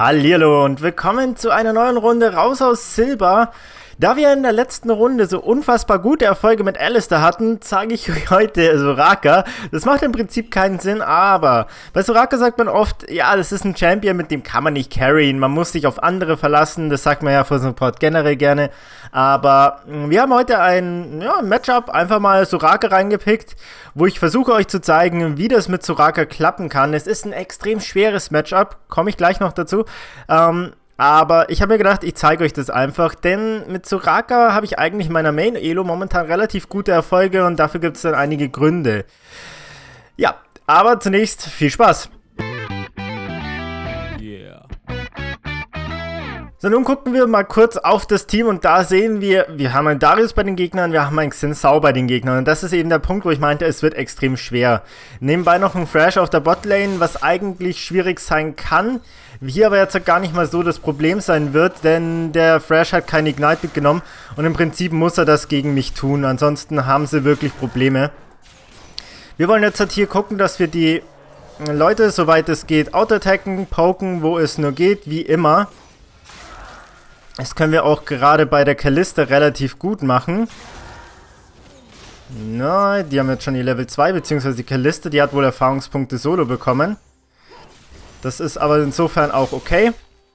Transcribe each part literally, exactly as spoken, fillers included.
Hallihallo und willkommen zu einer neuen Runde Raus aus Silber. Da wir in der letzten Runde so unfassbar gute Erfolge mit Alistar hatten, zeige ich euch heute Soraka. Das macht im Prinzip keinen Sinn, aber bei Soraka sagt man oft, ja, das ist ein Champion, mit dem kann man nicht carryen, man muss sich auf andere verlassen, das sagt man ja für Support generell gerne. Aber wir haben heute ein ja, Matchup, einfach mal Soraka reingepickt, wo ich versuche euch zu zeigen, wie das mit Soraka klappen kann. Es ist ein extrem schweres Matchup, komme ich gleich noch dazu. Ähm, Aber ich habe mir gedacht, ich zeige euch das einfach, denn mit Soraka habe ich eigentlich in meiner Main-Elo momentan relativ gute Erfolge und dafür gibt es dann einige Gründe. Ja, aber zunächst viel Spaß! Yeah. So, nun gucken wir mal kurz auf das Team und da sehen wir, wir haben einen Darius bei den Gegnern, wir haben einen Xin Zhao bei den Gegnern und das ist eben der Punkt, wo ich meinte, es wird extrem schwer. Nebenbei noch ein Thresh auf der Botlane, was eigentlich schwierig sein kann. Hier aber jetzt gar nicht mal so das Problem sein wird, denn der Thresh hat kein Ignite mitgenommen und im Prinzip muss er das gegen mich tun, ansonsten haben sie wirklich Probleme. Wir wollen jetzt halt hier gucken, dass wir die Leute, soweit es geht, auto-attacken, poken, wo es nur geht, wie immer. Das können wir auch gerade bei der Kalista relativ gut machen. Na, die haben jetzt schon die Level zwei, beziehungsweise die Kalista, die hat wohl Erfahrungspunkte solo bekommen. Das ist aber insofern auch okay.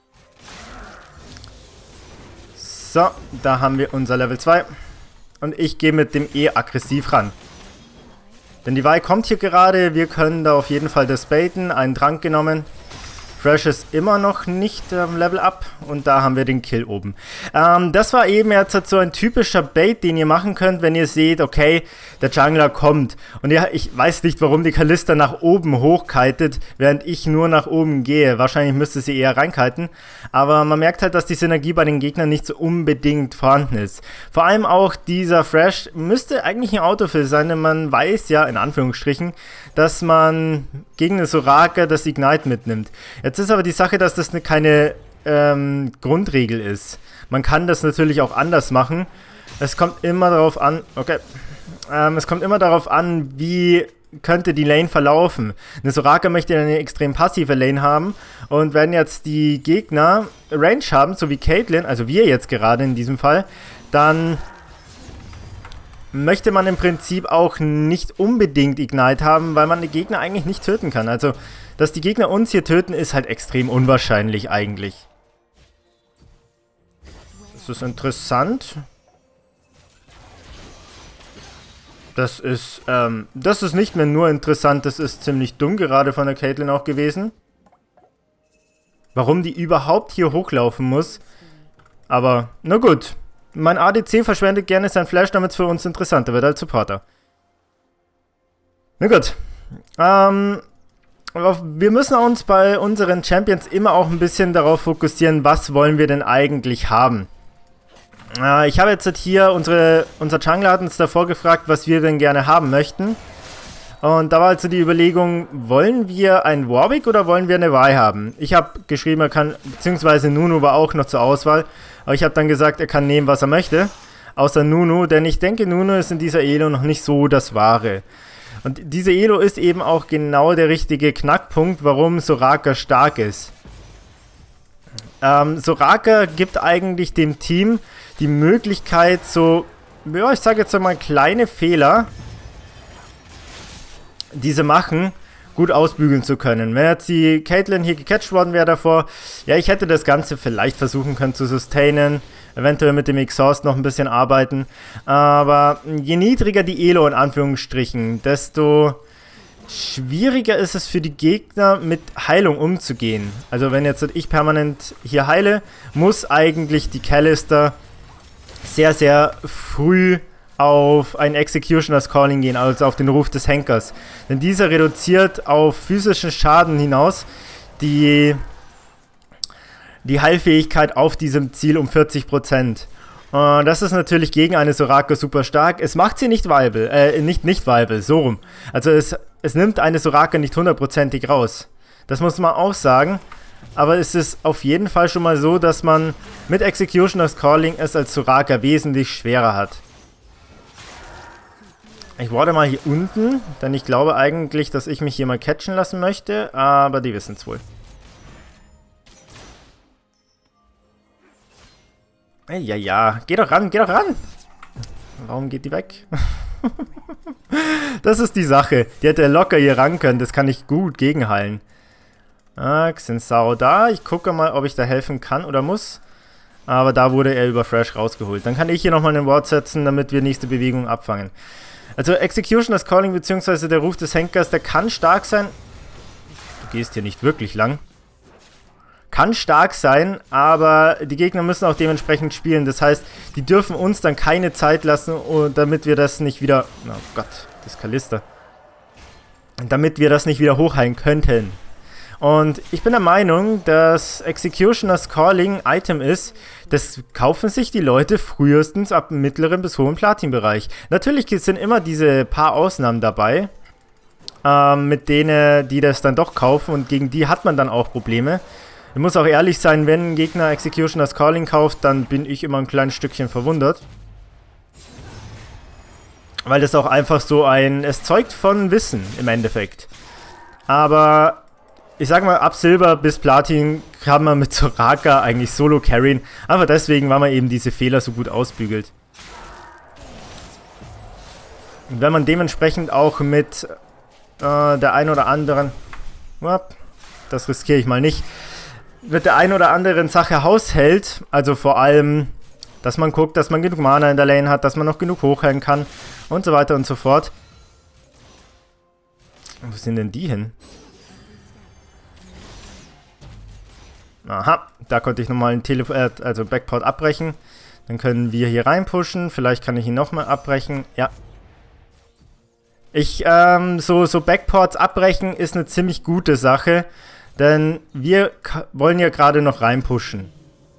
So, da haben wir unser Level zwei. Und ich gehe mit dem E aggressiv ran. Denn die Vi kommt hier gerade. Wir können da auf jeden Fall das baiten. Einen Trank genommen. Thresh ist immer noch nicht ähm, Level Up und da haben wir den Kill oben. Ähm, das war eben jetzt so ein typischer Bait, den ihr machen könnt, wenn ihr seht, okay, der Jungler kommt. Und ja, ich weiß nicht, warum die Kalista nach oben hochkitet, während ich nur nach oben gehe. Wahrscheinlich müsste sie eher reinkiten. Aber man merkt halt, dass die Synergie bei den Gegnern nicht so unbedingt vorhanden ist. Vor allem auch dieser Thresh müsste eigentlich ein Autofill sein, denn man weiß ja, in Anführungsstrichen, dass man gegen eine Soraka das Ignite mitnimmt. Jetzt ist aber die Sache, dass das keine ähm, Grundregel ist. Man kann das natürlich auch anders machen. Es kommt immer darauf an, okay, ähm, es kommt immer darauf an, wie könnte die Lane verlaufen. Eine Soraka möchte eine extrem passive Lane haben und wenn jetzt die Gegner Range haben, so wie Caitlyn, also wir jetzt gerade in diesem Fall, dann möchte man im Prinzip auch nicht unbedingt Ignite haben, weil man die Gegner eigentlich nicht töten kann. Also, dass die Gegner uns hier töten, ist halt extrem unwahrscheinlich eigentlich. Das ist interessant. Das ist, ähm, das ist nicht mehr nur interessant, das ist ziemlich dumm gerade von der Caitlyn auch gewesen. Warum die überhaupt hier hochlaufen muss. Aber, na gut. Mein A D C verschwendet gerne sein Flash, damit es für uns interessanter wird als Supporter. Na gut. Ähm, wir müssen uns bei unseren Champions immer auch ein bisschen darauf fokussieren, was wollen wir denn eigentlich haben. Äh, ich habe jetzt hier, unsere, unser Jungler hat uns davor gefragt, was wir denn gerne haben möchten. Und da war also die Überlegung, wollen wir einen Warwick oder wollen wir eine Vi haben? Ich habe geschrieben, er kann, beziehungsweise Nunu war auch noch zur Auswahl, aber ich habe dann gesagt, er kann nehmen, was er möchte, außer Nunu, denn ich denke, Nunu ist in dieser Elo noch nicht so das Wahre. Und diese Elo ist eben auch genau der richtige Knackpunkt, warum Soraka stark ist. Ähm, Soraka gibt eigentlich dem Team die Möglichkeit, so, ja, ich sage jetzt mal kleine Fehler, diese machen, gut ausbügeln zu können. Wenn jetzt die Caitlyn hier gecatcht worden wäre davor, ja, ich hätte das Ganze vielleicht versuchen können zu sustainen, eventuell mit dem Exhaust noch ein bisschen arbeiten, aber je niedriger die Elo in Anführungsstrichen, desto schwieriger ist es für die Gegner mit Heilung umzugehen. Also wenn jetzt ich permanent hier heile, muss eigentlich die Kalista sehr, sehr früh auf ein Executioner's Calling gehen, also auf den Ruf des Henkers. Denn dieser reduziert auf physischen Schaden hinaus die, die Heilfähigkeit auf diesem Ziel um vierzig Prozent. Und das ist natürlich gegen eine Soraka super stark. Es macht sie nicht viable, äh, nicht nicht viable, so rum. Also es, es nimmt eine Soraka nicht hundertprozentig raus. Das muss man auch sagen. Aber es ist auf jeden Fall schon mal so, dass man mit Executioner's Calling es als Soraka wesentlich schwerer hat. Ich warte mal hier unten, denn ich glaube eigentlich, dass ich mich hier mal catchen lassen möchte, aber die wissen es wohl. Ja, ja, geh doch ran, geh doch ran. Warum geht die weg? Das ist die Sache. Die hätte locker hier ran können. Das kann ich gut gegenheilen. Ah, Xinsao da. Ich gucke mal, ob ich da helfen kann oder muss. Aber da wurde er über Thresh rausgeholt. Dann kann ich hier nochmal einen Ward setzen, damit wir nächste Bewegung abfangen. Also Executioner's Calling bzw. der Ruf des Henkers, der kann stark sein. Du gehst hier nicht wirklich lang. Kann stark sein, aber die Gegner müssen auch dementsprechend spielen. Das heißt, die dürfen uns dann keine Zeit lassen, damit wir das nicht wieder... Oh Gott, das ist Kalista. Damit wir das nicht wieder hochheilen könnten. Und ich bin der Meinung, dass Executioner's Calling ein Item ist, das kaufen sich die Leute frühestens ab dem mittleren bis hohen Platin-Bereich. Natürlich sind immer diese paar Ausnahmen dabei, ähm, mit denen, die das dann doch kaufen, und gegen die hat man dann auch Probleme. Ich muss auch ehrlich sein, wenn ein Gegner Executioner's Calling kauft, dann bin ich immer ein kleines Stückchen verwundert. Weil das auch einfach so ein... Es zeugt von Wissen im Endeffekt. Aber ich sag mal, ab Silber bis Platin kann man mit Soraka eigentlich solo carryen. Aber deswegen, weil man eben diese Fehler so gut ausbügelt. Und wenn man dementsprechend auch mit äh, der ein oder anderen... Das riskiere ich mal nicht. Mit der ein oder anderen Sache haushält, also vor allem, dass man guckt, dass man genug Mana in der Lane hat, dass man noch genug hochheilen kann und so weiter und so fort. Wo sind denn die hin? Aha, da konnte ich nochmal einen Tele äh, also Backport abbrechen. Dann können wir hier reinpushen. Vielleicht kann ich ihn nochmal abbrechen. Ja. Ich, ähm, so, so Backports abbrechen ist eine ziemlich gute Sache. Denn wir wollen ja gerade noch reinpushen.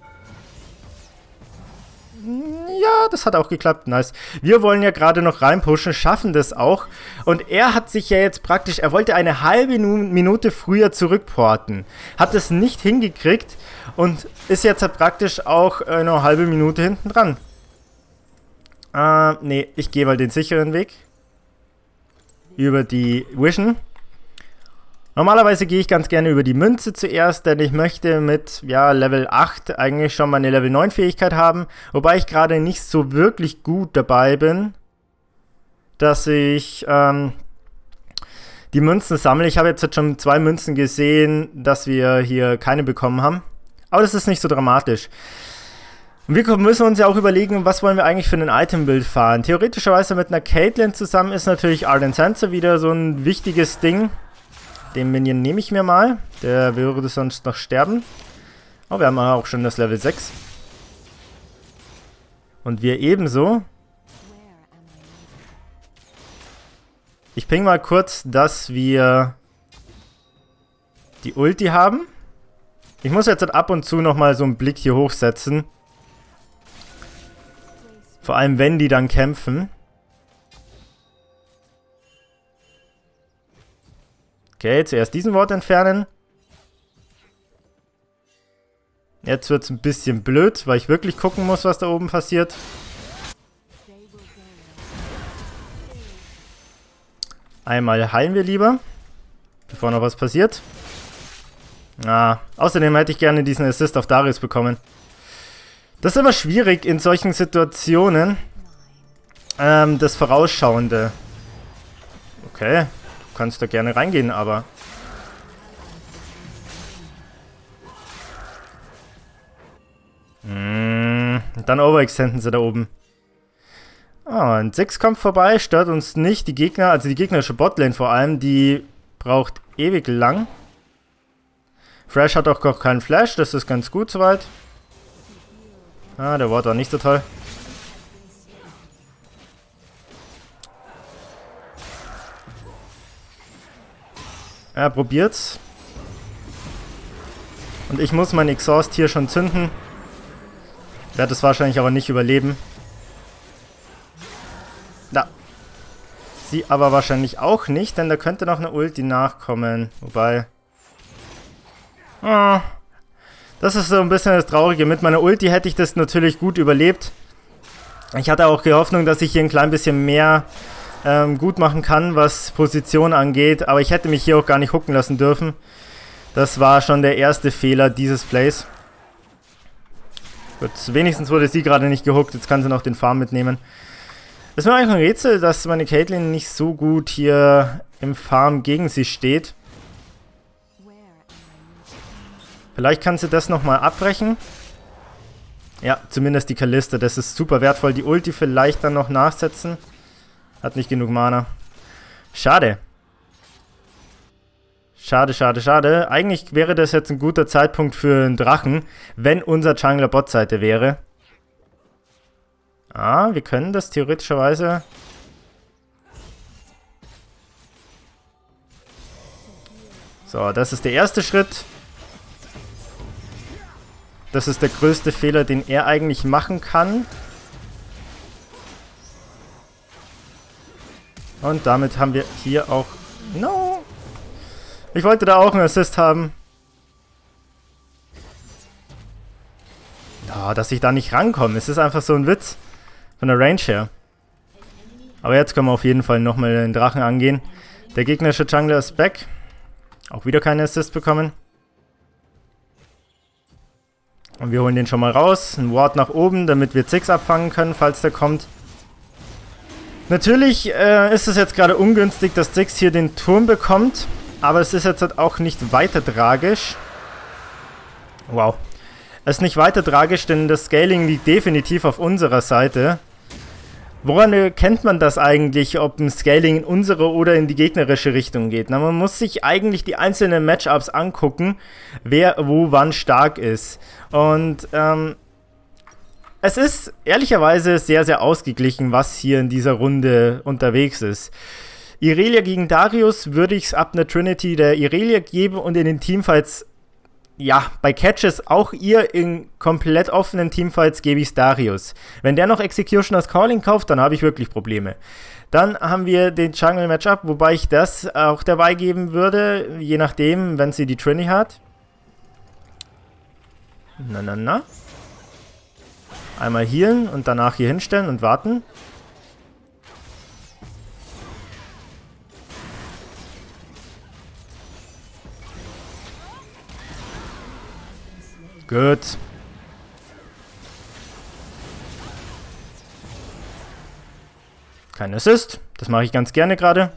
Ja, das hat auch geklappt. Nice. Wir wollen ja gerade noch reinpushen, schaffen das auch. Und er hat sich ja jetzt praktisch, er wollte eine halbe Minute früher zurückporten. Hat es nicht hingekriegt und ist jetzt halt praktisch auch eine halbe Minute hinten dran. Äh, nee, ich gehe mal den sicheren Weg. Über die Vision. Normalerweise gehe ich ganz gerne über die Münze zuerst, denn ich möchte mit ja, Level acht eigentlich schon meine Level neun Fähigkeit haben. Wobei ich gerade nicht so wirklich gut dabei bin, dass ich ähm, die Münzen sammle. Ich habe jetzt schon zwei Münzen gesehen, dass wir hier keine bekommen haben. Aber das ist nicht so dramatisch. Und wir müssen uns ja auch überlegen, was wollen wir eigentlich für ein Item-Build fahren. Theoretischerweise mit einer Caitlyn zusammen ist natürlich Ardent Censer wieder so ein wichtiges Ding. Den Minion nehme ich mir mal. Der würde sonst noch sterben. Oh, wir haben auch schon das Level sechs. Und wir ebenso. Ich ping mal kurz, dass wir die Ulti haben. Ich muss jetzt ab und zu nochmal so einen Blick hier hochsetzen. Vor allem, wenn die dann kämpfen. Okay, zuerst diesen Wort entfernen. Jetzt wird es ein bisschen blöd, weil ich wirklich gucken muss, was da oben passiert. Einmal heilen wir lieber, bevor noch was passiert. Ah, außerdem hätte ich gerne diesen Assist auf Darius bekommen. Das ist immer schwierig in solchen Situationen. Ähm, das Vorausschauende. Okay. Kannst da gerne reingehen, aber... Mm, dann overextenden sie da oben. Ah, ein Six kommt vorbei, stört uns nicht. Die Gegner, also die gegnerische Botlane vor allem, die braucht ewig lang. Thresh hat auch noch keinen Flash, das ist ganz gut soweit. Ah, der Ward war nicht so toll. Er probiert's. Und ich muss meinen Exhaust hier schon zünden. Werde es wahrscheinlich aber nicht überleben. Da. Sie aber wahrscheinlich auch nicht, denn da könnte noch eine Ulti nachkommen. Wobei... Oh, das ist so ein bisschen das Traurige. Mit meiner Ulti hätte ich das natürlich gut überlebt. Ich hatte auch die Hoffnung, dass ich hier ein klein bisschen mehr... Ähm, gut machen kann, was Position angeht, aber ich hätte mich hier auch gar nicht hooken lassen dürfen. Das war schon der erste Fehler dieses Plays. Gut, wenigstens wurde sie gerade nicht gehuckt. Jetzt kann sie noch den Farm mitnehmen. Es war eigentlich ein Rätsel, dass meine Caitlyn nicht so gut hier im Farm gegen sie steht. Vielleicht kann sie das nochmal abbrechen. Ja, zumindest die Kalista. Das ist super wertvoll. Die Ulti vielleicht dann noch nachsetzen. Hat nicht genug Mana. Schade. Schade, schade, schade. Eigentlich wäre das jetzt ein guter Zeitpunkt für einen Drachen, wenn unser Jungler Botseite wäre. Ah, wir können das theoretischerweise... So, das ist der erste Schritt. Das ist der größte Fehler, den er eigentlich machen kann. Und damit haben wir hier auch... No! Ich wollte da auch einen Assist haben. Oh, dass ich da nicht rankomme. Es ist einfach so ein Witz. Von der Range her. Aber jetzt können wir auf jeden Fall nochmal den Drachen angehen. Der gegnerische Jungler ist back. Auch wieder keine Assist bekommen. Und wir holen den schon mal raus. Ein Ward nach oben, damit wir Ziggs abfangen können, falls der kommt. Natürlich äh, ist es jetzt gerade ungünstig, dass Ziggs hier den Turm bekommt. Aber es ist jetzt halt auch nicht weiter tragisch. Wow. Es ist nicht weiter tragisch, denn das Scaling liegt definitiv auf unserer Seite. Woran erkennt man das eigentlich, ob ein Scaling in unsere oder in die gegnerische Richtung geht? Na, man muss sich eigentlich die einzelnen Matchups angucken, wer wo wann stark ist. Und ähm, es ist ehrlicherweise sehr, sehr ausgeglichen, was hier in dieser Runde unterwegs ist. Irelia gegen Darius würde ich es ab einer Trinity der Irelia geben und in den Teamfights, ja, bei Catches auch ihr in komplett offenen Teamfights gebe ich es Darius. Wenn der noch Executioner's Calling kauft, dann habe ich wirklich Probleme. Dann haben wir den Jungle-Matchup, wobei ich das auch dabei geben würde, je nachdem, wenn sie die Trini hat. Na, na, na. Einmal healen und danach hier hinstellen und warten. Gut. Kein Assist. Das mache ich ganz gerne gerade.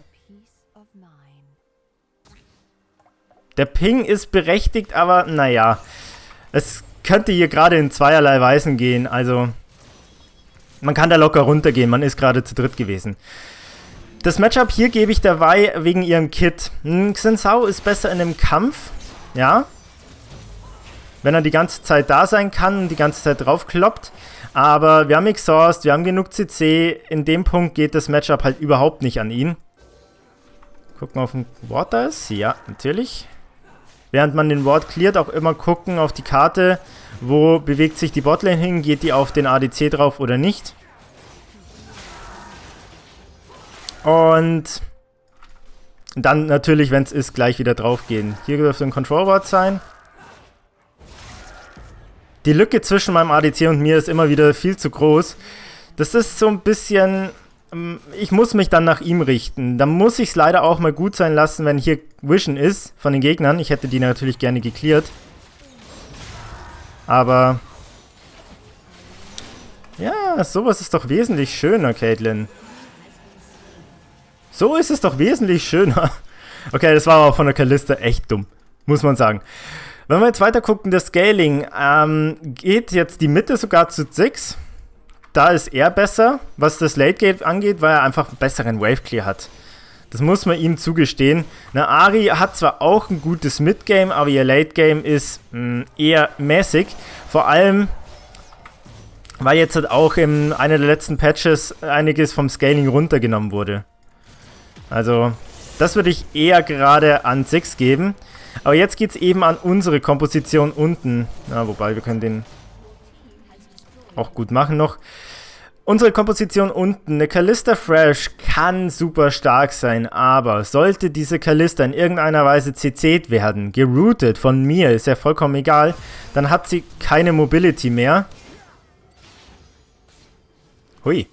Der Ping ist berechtigt, aber naja. Es könnte hier gerade in zweierlei Weisen gehen. Also, man kann da locker runtergehen. Man ist gerade zu dritt gewesen. Das Matchup hier gebe ich der Wei wegen ihrem Kit. Hm, Xin Zhao ist besser in dem Kampf. Ja. Wenn er die ganze Zeit da sein kann und die ganze Zeit drauf kloppt. Aber wir haben Exhaust, wir haben genug C C. In dem Punkt geht das Matchup halt überhaupt nicht an ihn. Gucken, ob ein Ward da ist. Ja, natürlich. Während man den Ward cleart, auch immer gucken auf die Karte, wo bewegt sich die Botlane hin, geht die auf den A D C drauf oder nicht. Und dann natürlich, wenn es ist, gleich wieder drauf gehen. Hier dürfte ein Control Ward sein. Die Lücke zwischen meinem A D C und mir ist immer wieder viel zu groß. Das ist so ein bisschen... Ich muss mich dann nach ihm richten. Da muss ich es leider auch mal gut sein lassen, wenn hier Vision ist von den Gegnern. Ich hätte die natürlich gerne gecleart. Aber... Ja, sowas ist doch wesentlich schöner, Caitlyn. So ist es doch wesentlich schöner. Okay, das war aber von der Kalista echt dumm. Muss man sagen. Wenn wir jetzt weiter gucken, das Scaling, ähm, geht jetzt die Mitte sogar zu Ziggs. Da ist er besser, was das Late Game angeht, weil er einfach einen besseren Wave Clear hat. Das muss man ihm zugestehen. Na, Ahri hat zwar auch ein gutes Mid-Game, aber ihr Late Game ist mh, eher mäßig. Vor allem, weil jetzt halt auch in einer der letzten Patches einiges vom Scaling runtergenommen wurde. Also, das würde ich eher gerade an Ziggs geben. Aber jetzt geht es eben an unsere Komposition unten. Ja, wobei, wir können den auch gut machen noch. Unsere Komposition unten. Eine Kalista Fresh kann super stark sein, aber sollte diese Kalista in irgendeiner Weise C C'd werden, geroutet von mir, ist ja vollkommen egal, dann hat sie keine Mobility mehr. Hui.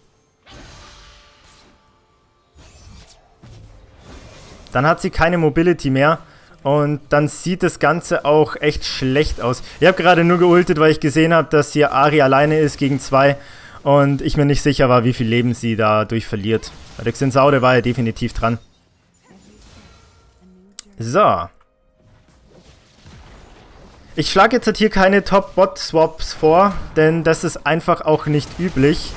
Dann hat sie keine Mobility mehr. Und dann sieht das Ganze auch echt schlecht aus. Ich habe gerade nur geultet, weil ich gesehen habe, dass hier Ahri alleine ist gegen zwei. Und ich mir nicht sicher war, wie viel Leben sie dadurch verliert. Der Xinsao, der war ja definitiv dran. So. Ich schlage jetzt hier keine Top-Bot-Swaps vor, denn das ist einfach auch nicht üblich.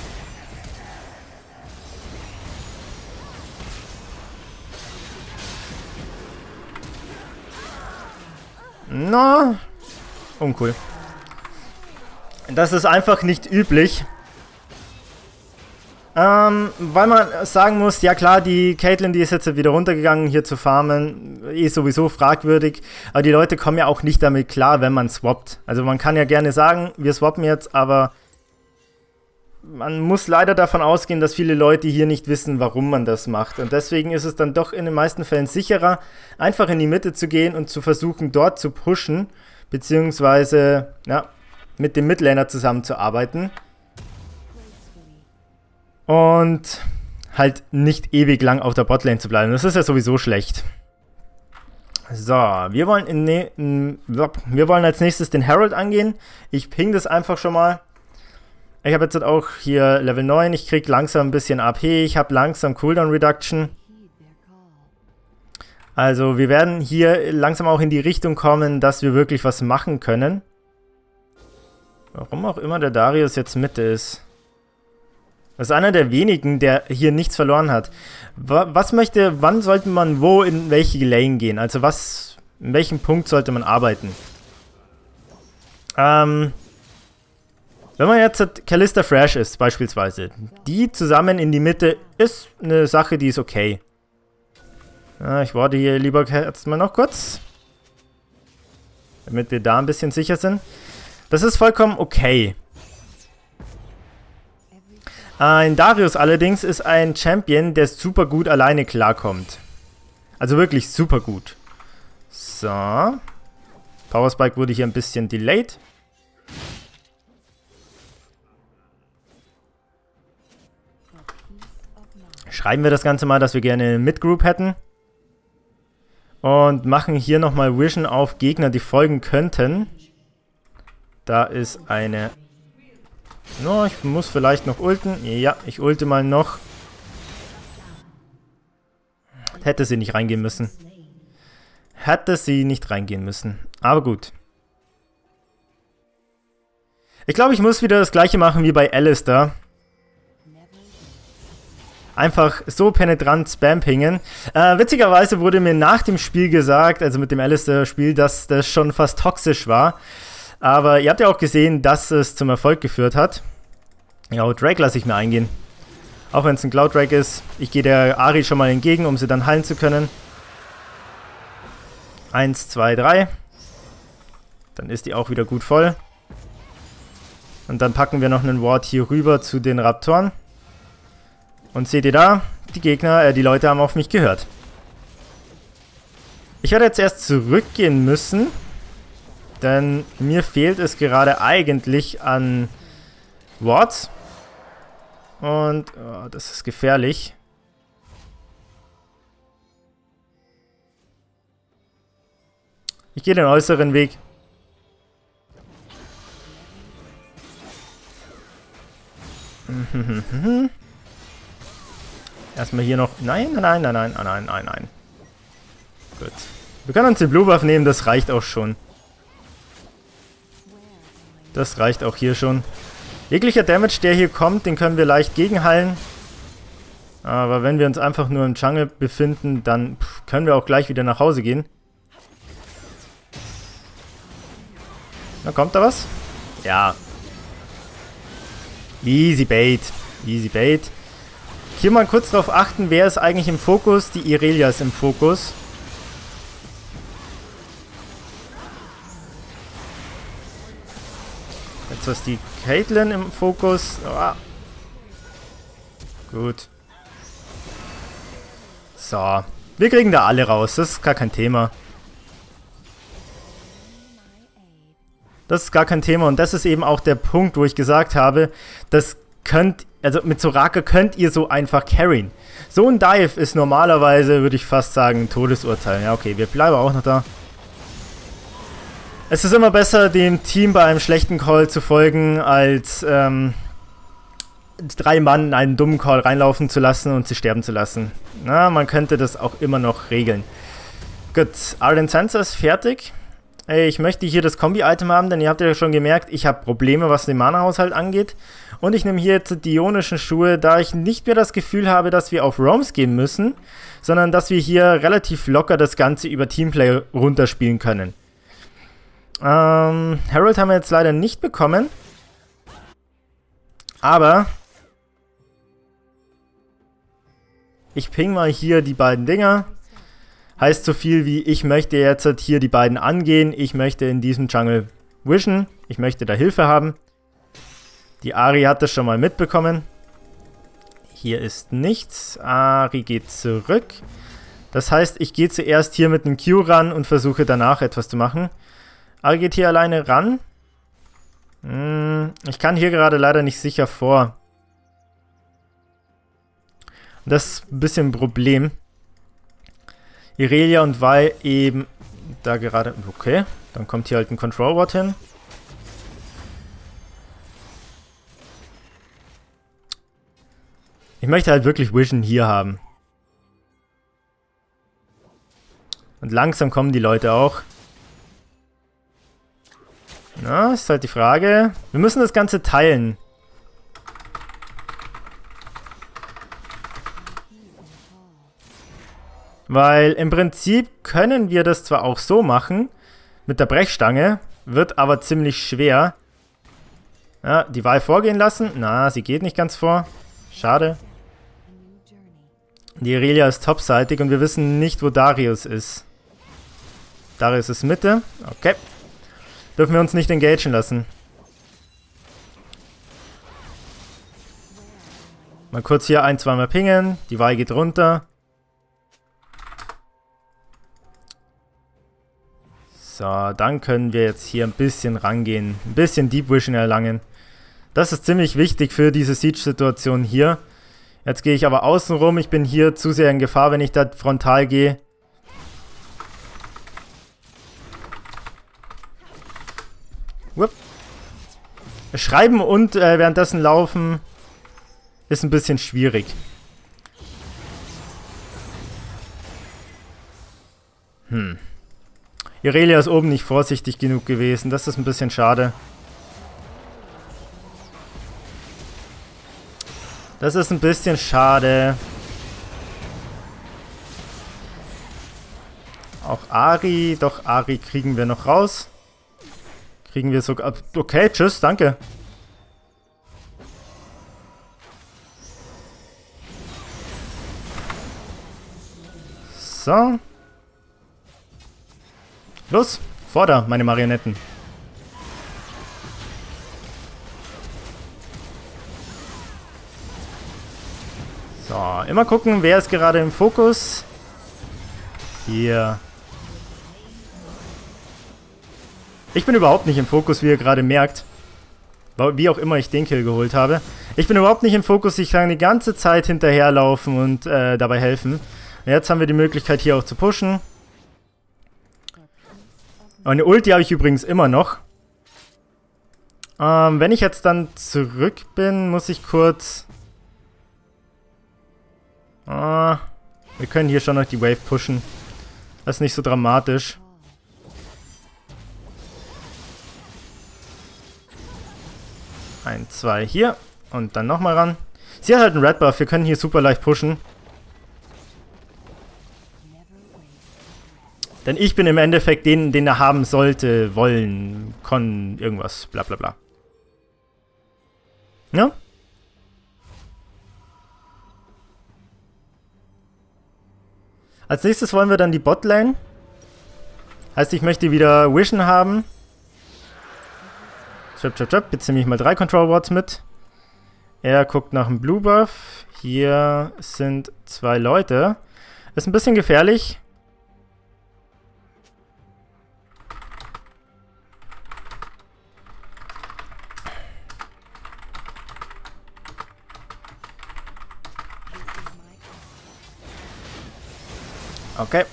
Na, uncool. Das ist einfach nicht üblich. Ähm, weil man sagen muss, ja klar, die Caitlyn, die ist jetzt wieder runtergegangen, hier zu farmen, ist sowieso fragwürdig. Aber die Leute kommen ja auch nicht damit klar, wenn man swappt. Also man kann ja gerne sagen, wir swappen jetzt, aber man muss leider davon ausgehen, dass viele Leute hier nicht wissen, warum man das macht. Und deswegen ist es dann doch in den meisten Fällen sicherer, einfach in die Mitte zu gehen und zu versuchen, dort zu pushen, beziehungsweise ja, mit dem Midlaner zusammenzuarbeiten. Und halt nicht ewig lang auf der Botlane zu bleiben. Das ist ja sowieso schlecht. So, wir wollen, in ne in, wir wollen als nächstes den Herald angehen. Ich ping das einfach schon mal. Ich habe jetzt auch hier Level neun. Ich kriege langsam ein bisschen A P. Ich habe langsam Cooldown Reduction. Also wir werden hier langsam auch in die Richtung kommen, dass wir wirklich was machen können. Warum auch immer der Darius jetzt Mitte ist. Das ist einer der wenigen, der hier nichts verloren hat. Was möchte, wann sollte man wo in welche Lane gehen? Also was, in welchem Punkt sollte man arbeiten? Ähm, wenn man jetzt Kalista Fresh ist, beispielsweise, die zusammen in die Mitte ist eine Sache, die ist okay. Ja, ich warte hier lieber jetzt mal noch kurz. Damit wir da ein bisschen sicher sind. Das ist vollkommen okay. Ein Darius allerdings ist ein Champion, der super gut alleine klarkommt. Also wirklich super gut. So. Power Spike wurde hier ein bisschen delayed. Schreiben wir das Ganze mal, dass wir gerne eine Mid-Group hätten. Und machen hier nochmal Vision auf Gegner, die folgen könnten. Da ist eine... No, ich muss vielleicht noch ulten. Ja, ich ulte mal noch. Hätte sie nicht reingehen müssen. Hätte sie nicht reingehen müssen. Aber gut. Ich glaube, ich muss wieder das gleiche machen wie bei Alistar. Einfach so penetrant Spam-Pingen. Äh, witzigerweise wurde mir nach dem Spiel gesagt, also mit dem Alistar-Spiel, dass das schon fast toxisch war. Aber ihr habt ja auch gesehen, dass es zum Erfolg geführt hat. Ja, Drake lasse ich mir eingehen. Auch wenn es ein Cloud Drake ist. Ich gehe der Ahri schon mal entgegen, um sie dann heilen zu können. Eins, zwei, drei. Dann ist die auch wieder gut voll. Und dann packen wir noch einen Ward hier rüber zu den Raptoren. Und seht ihr da? Die Gegner, äh, die Leute haben auf mich gehört. Ich werde jetzt erst zurückgehen müssen. Denn mir fehlt es gerade eigentlich an Wards. Und oh, das ist gefährlich. Ich gehe den äußeren Weg. Erstmal hier noch... Nein, nein, nein, nein, nein, nein, nein, nein. Gut. Wir können uns den Blue Buff nehmen, das reicht auch schon. Das reicht auch hier schon. Jeglicher Damage, der hier kommt, den können wir leicht gegenheilen. Aber wenn wir uns einfach nur im Jungle befinden, dann pff, können wir auch gleich wieder nach Hause gehen. Na, kommt da was? Ja. Easy Bait. Easy Bait. Hier mal kurz darauf achten, wer ist eigentlich im Fokus. Die Irelia ist im Fokus. Jetzt ist die Caitlyn im Fokus. Oh. Gut. So. Wir kriegen da alle raus. Das ist gar kein Thema. Das ist gar kein Thema. Und das ist eben auch der Punkt, wo ich gesagt habe, das könnt Also mit Soraka könnt ihr so einfach carryen. So ein Dive ist normalerweise, würde ich fast sagen, ein Todesurteil. Ja, okay, wir bleiben auch noch da. Es ist immer besser, dem Team bei einem schlechten Call zu folgen, als ähm, drei Mann in einen dummen Call reinlaufen zu lassen und sie sterben zu lassen. Na, man könnte das auch immer noch regeln. Gut, Ardent Sensor ist fertig. Ich möchte hier das Kombi-Item haben, denn ihr habt ja schon gemerkt, ich habe Probleme, was den Mana-Haushalt angeht. Und ich nehme hier jetzt die ionischen Schuhe, da ich nicht mehr das Gefühl habe, dass wir auf Roams gehen müssen, sondern dass wir hier relativ locker das Ganze über Teamplay runterspielen können. Ähm, Herald haben wir jetzt leider nicht bekommen. Aber ich ping mal hier die beiden Dinger. Heißt so viel wie, ich möchte jetzt hier die beiden angehen. Ich möchte in diesem Jungle wischen. Ich möchte da Hilfe haben. Die Ahri hat das schon mal mitbekommen. Hier ist nichts. Ahri geht zurück. Das heißt, ich gehe zuerst hier mit einem Q ran und versuche danach etwas zu machen. Ahri geht hier alleine ran. Hm, ich kann hier gerade leider nicht sicher vor. Das ist ein bisschen ein Problem. Irelia und Vi eben da gerade... Okay, dann kommt hier halt ein Control Ward hin. Ich möchte halt wirklich Vision hier haben. Und langsam kommen die Leute auch. Na, ist halt die Frage. Wir müssen das Ganze teilen. Weil im Prinzip können wir das zwar auch so machen, mit der Brechstange, wird aber ziemlich schwer. Ja, die Wahl vorgehen lassen. Na, sie geht nicht ganz vor. Schade. Die Irelia ist topseitig und wir wissen nicht, wo Darius ist. Darius ist Mitte. Okay. Dürfen wir uns nicht engagen lassen. Mal kurz hier ein, zweimal pingen. Die Wahl geht runter. So, dann können wir jetzt hier ein bisschen rangehen. Ein bisschen Deep Vision erlangen. Das ist ziemlich wichtig für diese Siege-Situation hier. Jetzt gehe ich aber außen rum. Ich bin hier zu sehr in Gefahr, wenn ich da frontal gehe. Whoop. Schreiben und äh, währenddessen laufen ist ein bisschen schwierig. Hm. Irelia ist oben nicht vorsichtig genug gewesen. Das ist ein bisschen schade. Das ist ein bisschen schade. Auch Ahri. Doch, Ahri kriegen wir noch raus. Kriegen wir sogar... Okay, tschüss, danke. So. Los, vorder, meine Marionetten. So, immer gucken, wer ist gerade im Fokus. Hier. Ich bin überhaupt nicht im Fokus, wie ihr gerade merkt. Wie auch immer ich den Kill geholt habe. Ich bin überhaupt nicht im Fokus, ich kann die ganze Zeit hinterherlaufen und äh, dabei helfen. Jetzt haben wir die Möglichkeit hier auch zu pushen. Eine Ulti habe ich übrigens immer noch. Ähm, wenn ich jetzt dann zurück bin, muss ich kurz... Ah, wir können hier schon noch die Wave pushen. Das ist nicht so dramatisch. Ein, zwei hier. Und dann nochmal ran. Sie hat halt einen Red Buff. Wir können hier super leicht pushen. Denn ich bin im Endeffekt den, den er haben sollte, wollen, können, irgendwas, bla bla bla. Ja? Als nächstes wollen wir dann die Botlane. Heißt, ich möchte wieder Vision haben. Chip, chip, chip. Jetzt nehme ich mal drei Control Wards mit. Er guckt nach dem Blue Buff. Hier sind zwei Leute. Ist ein bisschen gefährlich. Okay.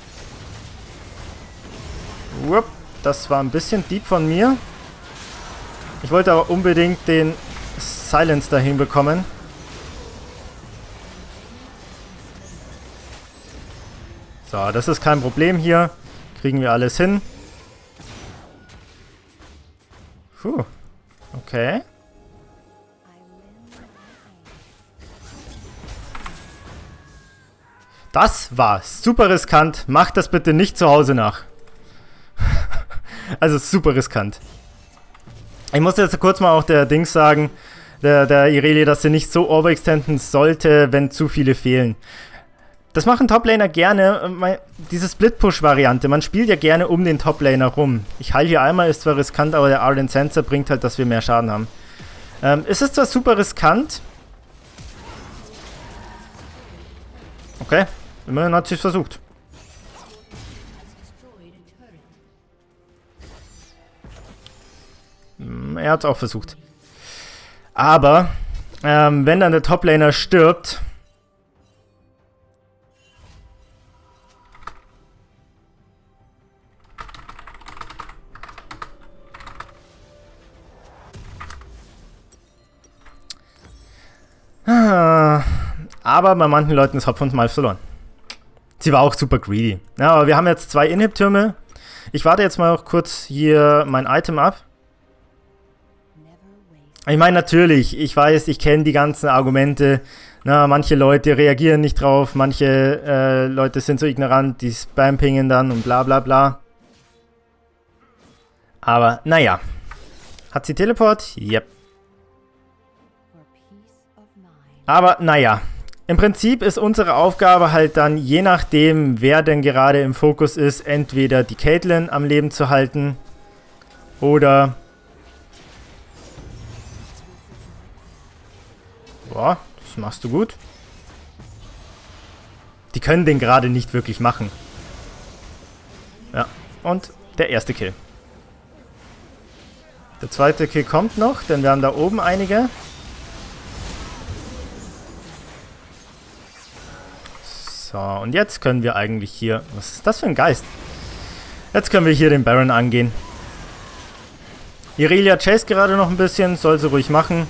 Wupp, das war ein bisschen deep von mir. Ich wollte aber unbedingt den Silence dahin bekommen. So, das ist kein Problem hier. Kriegen wir alles hin. Puh. Okay. Das war super riskant. Macht das bitte nicht zu Hause nach. Also super riskant. Ich muss jetzt kurz mal auch der Dings sagen, der, der Irelia, dass sie nicht so overextenden sollte, wenn zu viele fehlen. Das machen Toplaner gerne, diese Split-Push-Variante. Man spielt ja gerne um den Toplaner rum. Ich heile hier einmal, ist zwar riskant, aber der Ardent Sensor bringt halt, dass wir mehr Schaden haben. Ähm, es ist zwar super riskant. Okay, immerhin hat sie es versucht. Er hat es auch versucht. Aber, ähm, wenn dann der Toplaner stirbt... Aber bei manchen Leuten ist Hopf und Malz verloren. Sie war auch super greedy. Ja, aber wir haben jetzt zwei Inhib-Türme. Ich warte jetzt mal noch kurz hier mein Item ab. Ich meine, natürlich, ich weiß, ich kenne die ganzen Argumente. Na, manche Leute reagieren nicht drauf, manche äh, Leute sind so ignorant, die Spam-Pingen dann und bla bla bla. Aber, naja. Hat sie Teleport? Yep. Aber, naja. Im Prinzip ist unsere Aufgabe halt dann, je nachdem, wer denn gerade im Fokus ist, entweder die Caitlyn am Leben zu halten oder... Boah, das machst du gut. Die können den gerade nicht wirklich machen. Ja, und der erste Kill. Der zweite Kill kommt noch, denn wir haben da oben einige. So, und jetzt können wir eigentlich hier... Was ist das für ein Geist? Jetzt können wir hier den Baron angehen. Irelia chase gerade noch ein bisschen, soll sie ruhig machen.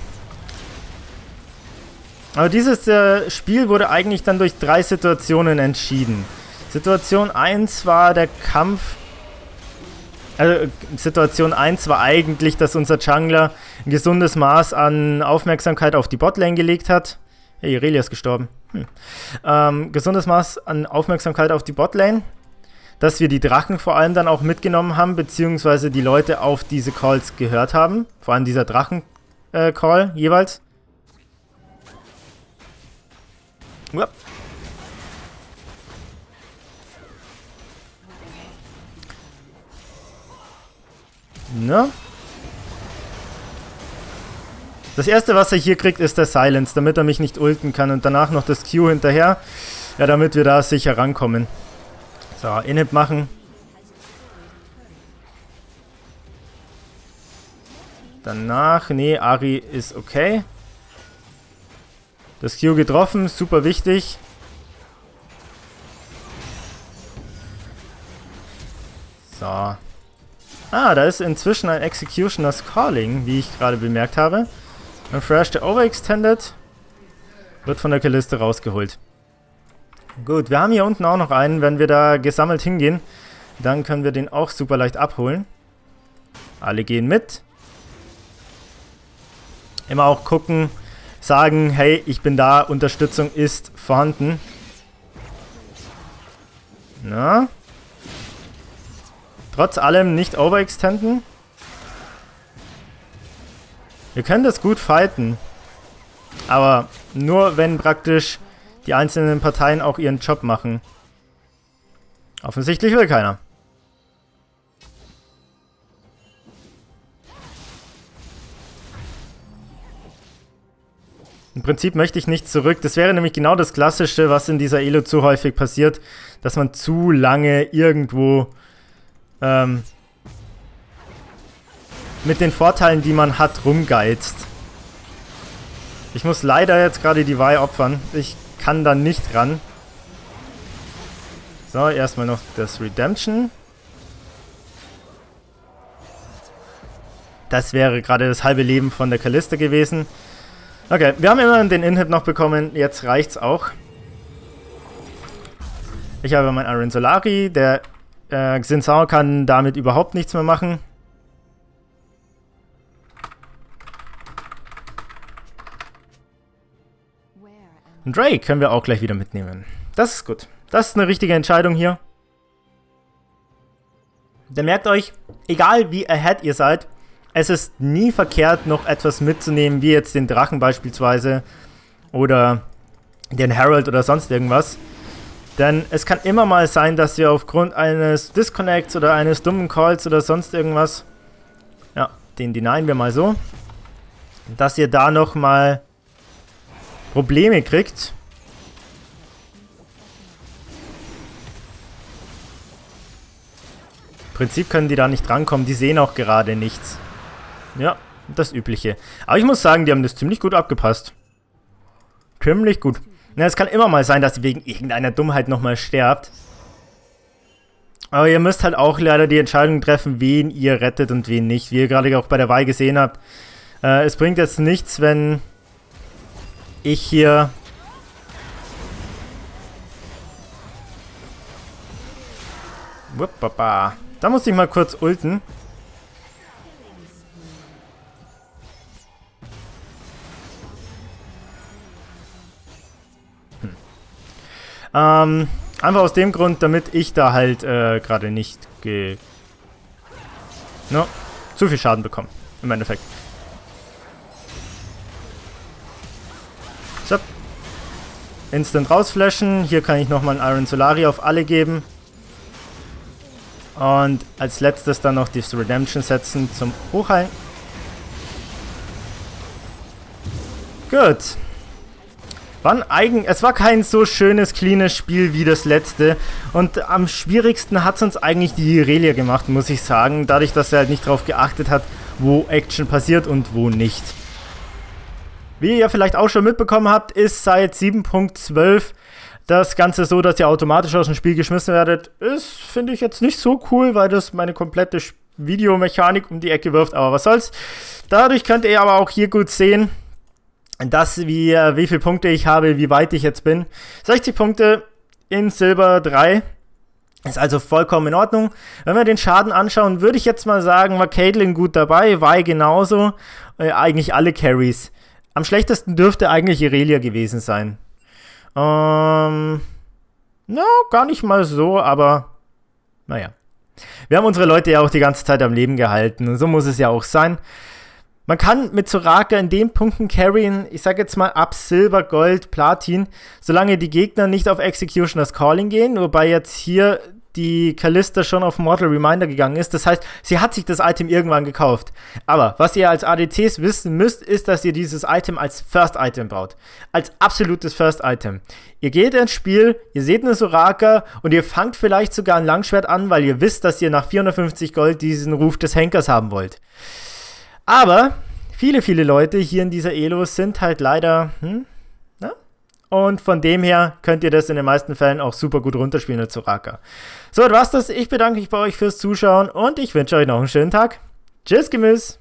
Aber dieses äh, Spiel wurde eigentlich dann durch drei Situationen entschieden. Situation eins war der Kampf... Also, Situation eins war eigentlich, dass unser Jungler ein gesundes Maß an Aufmerksamkeit auf die Botlane gelegt hat. Hey, Irelia ist gestorben. Hm. Ähm, gesundes Maß an Aufmerksamkeit auf die Botlane. Dass wir die Drachen vor allem dann auch mitgenommen haben, beziehungsweise die Leute auf diese Calls gehört haben. Vor allem dieser Drachen-Call äh, jeweils. Uap. Ne? Das erste, was er hier kriegt, ist der Silence, damit er mich nicht ulten kann. Und danach noch das Q hinterher. Ja, damit wir da sicher rankommen. So, Inhib machen. Danach, nee, Ari ist okay. Das Q getroffen, super wichtig. So. Ah, da ist inzwischen ein Executioner's Calling, wie ich gerade bemerkt habe. Ein Thrash, der overextended, wird von der Kaliste rausgeholt. Gut, wir haben hier unten auch noch einen. Wenn wir da gesammelt hingehen, dann können wir den auch super leicht abholen. Alle gehen mit. Immer auch gucken, sagen, hey, ich bin da, Unterstützung ist vorhanden. Na? Trotz allem nicht overextenden. Wir können das gut fighten. Aber nur wenn praktisch die einzelnen Parteien auch ihren Job machen. Offensichtlich will keiner. Im Prinzip möchte ich nicht zurück. Das wäre nämlich genau das Klassische, was in dieser Elo zu häufig passiert, dass man zu lange irgendwo ähm, mit den Vorteilen, die man hat, rumgeizt. Ich muss leider jetzt gerade die Vi opfern. Ich kann da nicht ran. So, erstmal noch das Redemption. Das wäre gerade das halbe Leben von der Kalista gewesen. Okay, wir haben immerhin den Inhib noch bekommen. Jetzt reicht's auch. Ich habe meinen Iron Solari. Der äh, Xin Zhao kann damit überhaupt nichts mehr machen. Und Drake können wir auch gleich wieder mitnehmen. Das ist gut. Das ist eine richtige Entscheidung hier. Dann merkt euch, egal wie ahead ihr seid, es ist nie verkehrt, noch etwas mitzunehmen, wie jetzt den Drachen beispielsweise oder den Herald oder sonst irgendwas. Denn es kann immer mal sein, dass ihr aufgrund eines Disconnects oder eines dummen Calls oder sonst irgendwas, ja, den denyen wir mal so, dass ihr da nochmal Probleme kriegt. Im Prinzip können die da nicht drankommen, die sehen auch gerade nichts. Ja, das Übliche. Aber ich muss sagen, die haben das ziemlich gut abgepasst. Ziemlich gut. Na, es kann immer mal sein, dass ihr wegen irgendeiner Dummheit nochmal sterbt. Aber ihr müsst halt auch leider die Entscheidung treffen, wen ihr rettet und wen nicht. Wie ihr gerade auch bei der Vi gesehen habt. Äh, es bringt jetzt nichts, wenn ich hier Wuppapa. Da muss ich mal kurz ulten. Hm. Ähm, einfach aus dem Grund, damit ich da halt äh, gerade nicht ge no, zu viel Schaden bekomme. Im Endeffekt. So. Instant rausflashen. Hier kann ich nochmal einen Iron Solari auf alle geben. Und als letztes dann noch das Redemption setzen zum Hochheilen. Gut. War ein eigen, es war kein so schönes, cleanes Spiel wie das letzte. Und am schwierigsten hat es uns eigentlich die Irelia gemacht, muss ich sagen. Dadurch, dass er halt nicht darauf geachtet hat, wo Action passiert und wo nicht. Wie ihr vielleicht auch schon mitbekommen habt, ist seit sieben Punkt zwölf das Ganze so, dass ihr automatisch aus dem Spiel geschmissen werdet. Ist, finde ich, jetzt nicht so cool, weil das meine komplette Videomechanik um die Ecke wirft. Aber was soll's. Dadurch könnt ihr aber auch hier gut sehen, dass wie, wie viele Punkte ich habe, wie weit ich jetzt bin. sechzig Punkte in Silber drei. Ist also vollkommen in Ordnung. Wenn wir den Schaden anschauen, würde ich jetzt mal sagen, war Caitlyn gut dabei, Vi genauso. Äh, eigentlich alle Carries. Am schlechtesten dürfte eigentlich Irelia gewesen sein. Ähm, no, gar nicht mal so, aber naja. Wir haben unsere Leute ja auch die ganze Zeit am Leben gehalten und so muss es ja auch sein. Man kann mit Soraka in den Punkten carryen, ich sag jetzt mal ab Silber, Gold, Platin, solange die Gegner nicht auf Executioner's Calling gehen, wobei jetzt hier die Kalista schon auf Mortal Reminder gegangen ist. Das heißt, sie hat sich das Item irgendwann gekauft. Aber was ihr als A D Cs wissen müsst, ist, dass ihr dieses Item als First Item baut. Als absolutes First Item. Ihr geht ins Spiel, ihr seht eine Soraka und ihr fangt vielleicht sogar ein Langschwert an, weil ihr wisst, dass ihr nach vierhundertfünfzig Gold diesen Ruf des Henkers haben wollt. Aber viele, viele Leute hier in dieser Elo sind halt leider, hm, na? Und von dem her könnt ihr das in den meisten Fällen auch super gut runterspielen mit Soraka. So, das war's das. Ich bedanke mich bei euch fürs Zuschauen und ich wünsche euch noch einen schönen Tag. Tschüss, Gemüse!